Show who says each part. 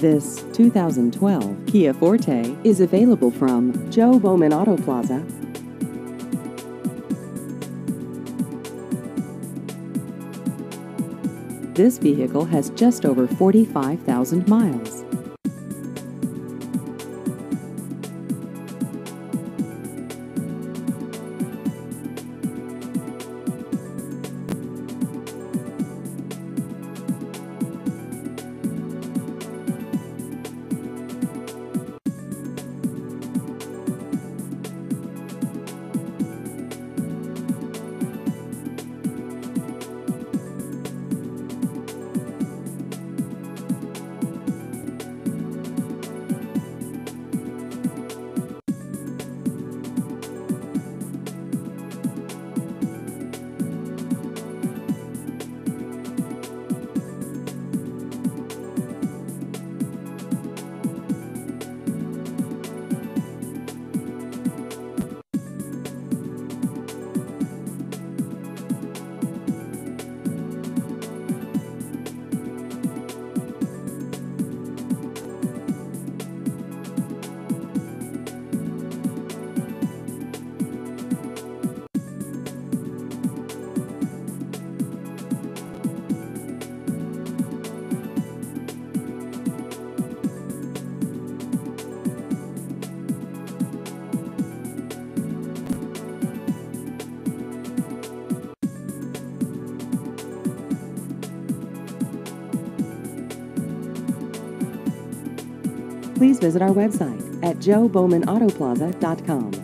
Speaker 1: This 2012 Kia Forte is available from Joe Bowman Auto Plaza. This vehicle has just over 45,000 miles. Please visit our website at joebowmanautoplaza.com.